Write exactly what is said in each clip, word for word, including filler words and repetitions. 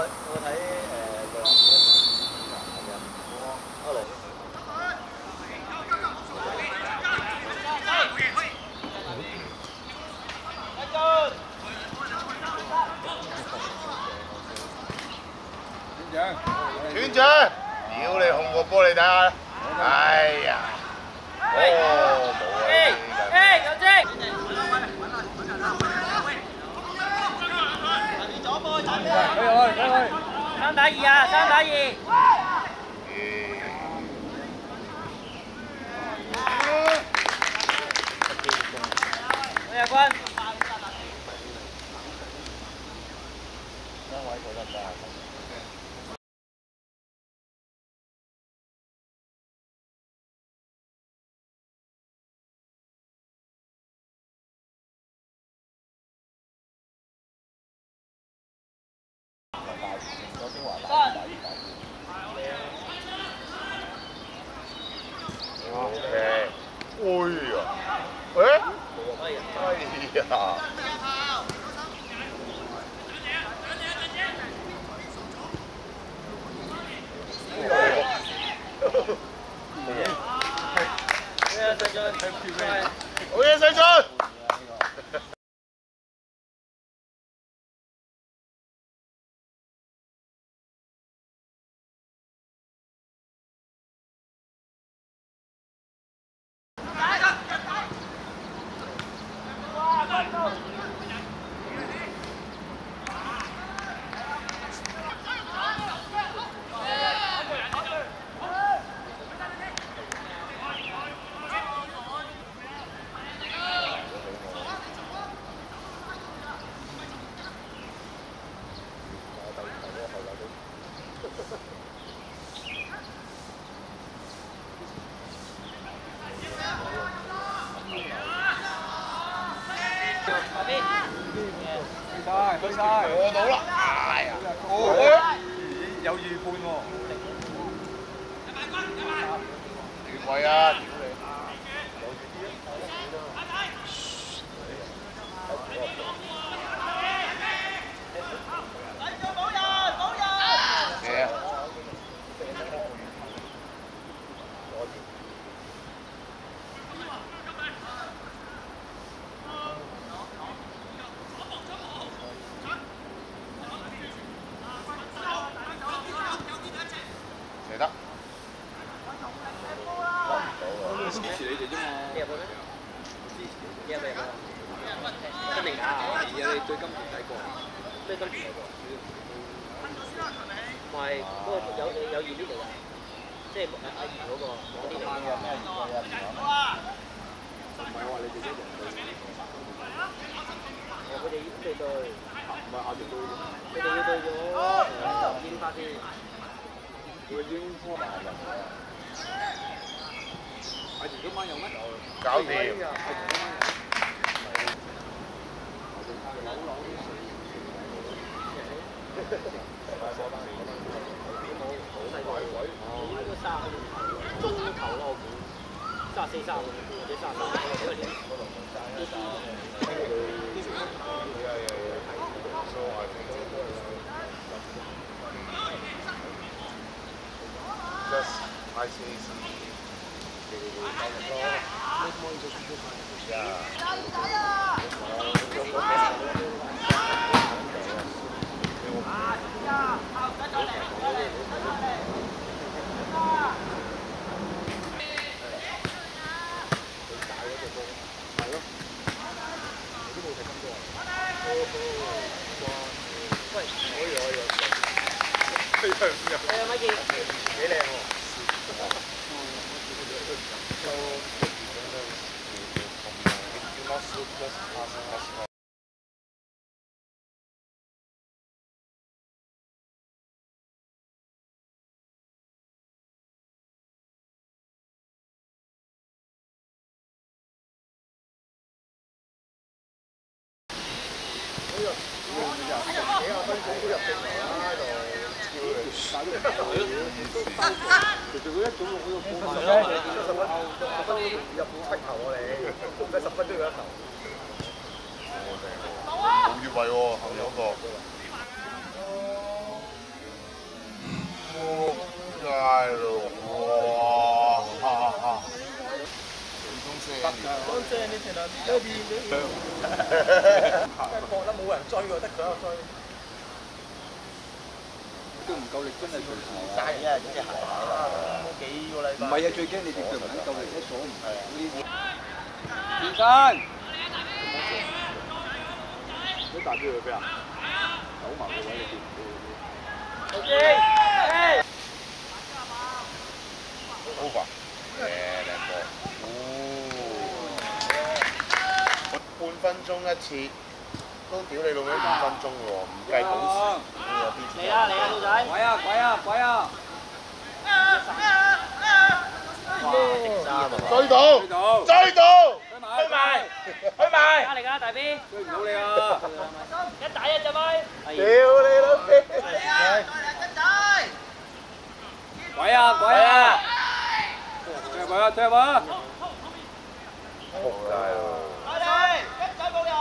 我睇誒個阿龍。 團長，屌你控個波你睇下，哎呀，哦冇啊， 誒有精。三打二啊！三打二。李日君。 雙位做得唔得啊？ OK，哎呀，誒，哎呀，好嘢，細俊。 去晒， 過到啦！哎呀， 有預判喎。 越位啊！屌你！咩啊？射得。 支持你哋啫嘛。 你入去咩？你入去入去。真定假啊？ 係啊，你對金田睇過。 咩金田睇過？唔係嗰個有有二 lift 嚟㗎，即係阿怡嗰個嗰啲嚟㗎。 唔係話你哋一人對。 哦，佢哋對對。 唔係下條對。 佢哋要對咗誒煙花先。 佢已經拖埋人啦。阿田今晚有咩？ 搞掂。 中頭咯，我估三十四三或者三十三，因為呢 Just I C C。 喂，可以可以。 係咪見？ 幾靚喎！幾廿分鐘都入定嚟啦喺度。 其實佢一早用嗰個波十分，十分，十分入七球喎你，唔使十分鐘有一球。冇越位喎，後面嗰個。 你前兩呢邊呢搏得冇人追喎，得佢喺度追。 都唔夠力，真係隨時晒啊！呢隻鞋冇幾個禮拜。 唔係啊，最驚你隻腳唔夠力，一鎖唔係啊！呢啲轉身，你打邊去邊啊？走埋個位你見唔到嗰啲。 O K。 over， 誒兩個，哦，半分鐘一次，都屌你老味五分鐘喎，唔計補時，有啲嚟啊嚟啊，老仔！ 鬼啊鬼啊鬼啊！ 追到，追到， 去埋，去埋， 加嚟㗎大 B， 追唔到你啊！ 一打一隻咪。 屌你老味！ 鬼啊鬼啊！踢吧踢吧！ 仆街喎！ 快啲，一仔冇人。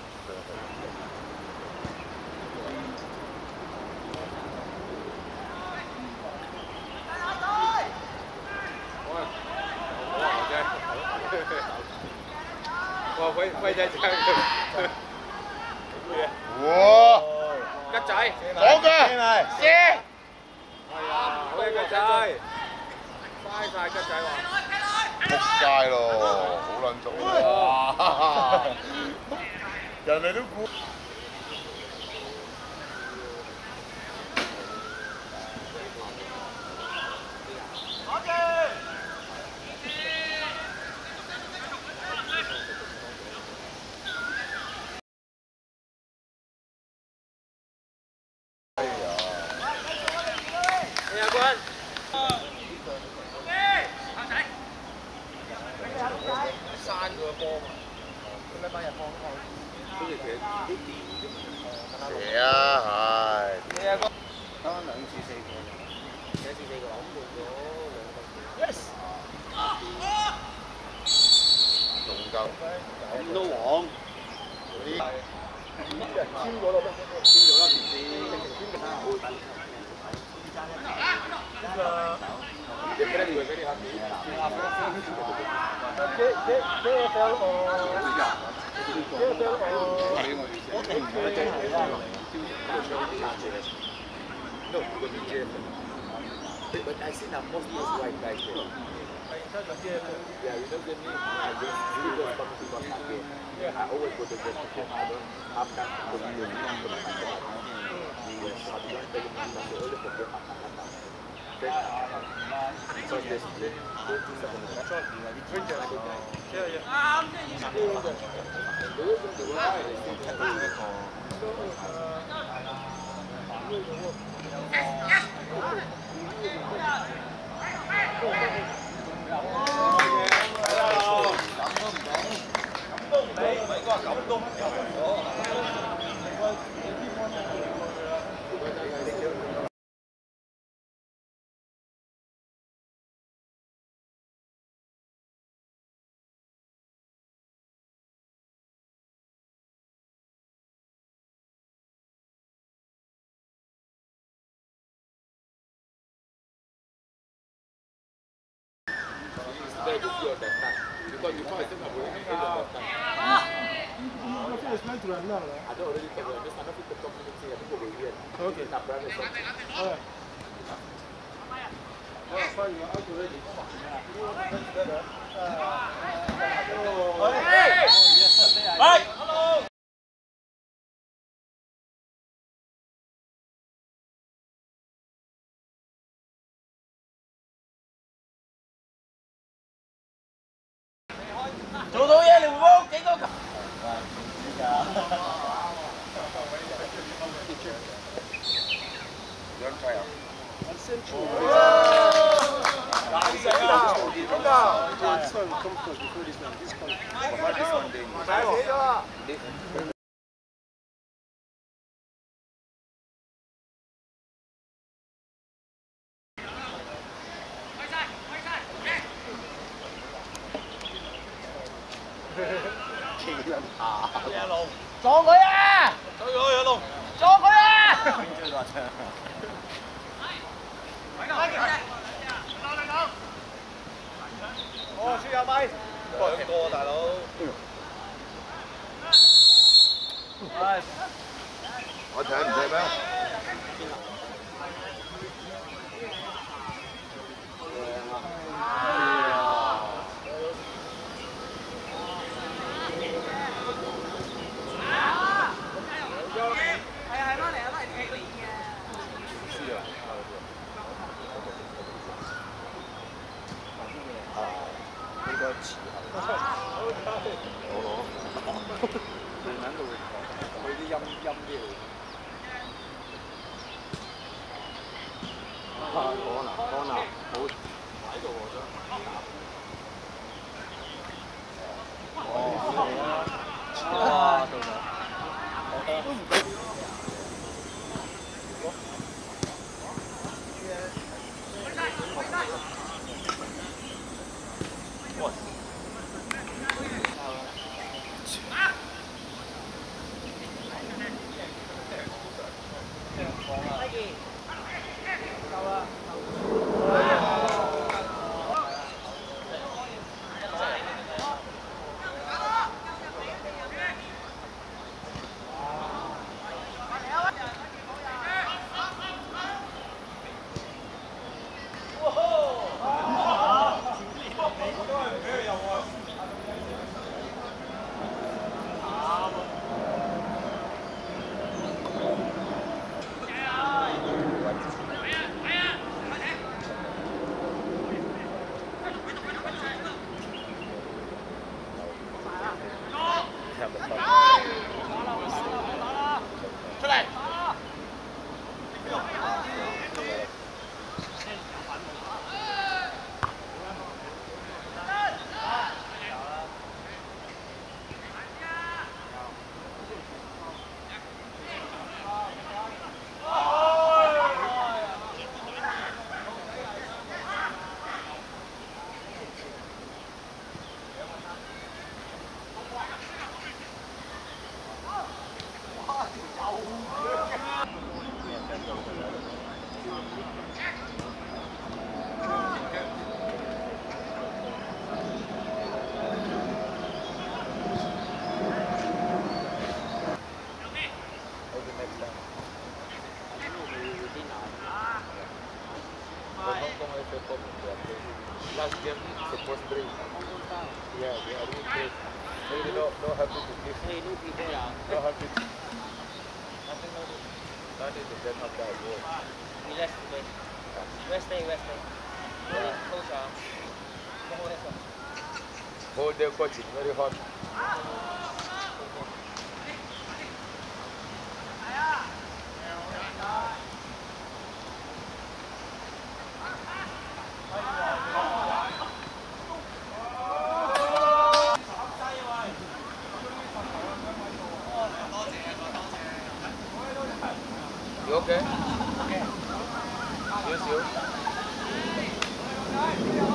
哇！輝輝仔真係哇！ 吉仔， 左腳射！ 係啊，好嘅吉仔，嘥曬吉仔喎！ 仆街咯，好撚足喎！人哋都估。 刪佢個波嘛，佢禮拜日放開。 跟住其實都掂啫嘛。 射啊，係。 你阿哥啱啱兩次四個， 幾多次四個？咁換咗兩個。Yes。 仲夠。 咁都黃。 嗰啲簽咗咯咩？ 簽咗啦，電視。 呢個。 你俾你俾你下面。 J J J F L 哦 ，J F L 哦，我哋唔係真係啦。 No, because it's J F L. But I see now most of those white guys there. Yeah, you know the name. I just really just come to contact me. I always go to the best. I don't have time to go to the meeting to my God. Yes, I don't tell them that they only forget my God. Then, so this is it. Yes. 在就需要等待，如果你放在身上，不会非常的等。I don't already tell you, just enough to talk to me, I think over here. Okay. Not brother. Okay. Hey! Hello! 做到嘢，廖峰幾多球？ 兩齊啊！ 大食啊！真㗎！大死咗啦！撞佢啊！追佢阿龍，撞佢啊！哦，輸入咪。 兩個大佬。 我睇唔睇咩？ Last game supposed to break. Yeah, they are really great. Maybe no, no happy to give. Hey, no people are. No happy. Nothing no. Not in the death of that war. Relax today. Rest day, rest day. Coach ah. Hold their coach, it's very hot. You okay? Okay. Yes, you.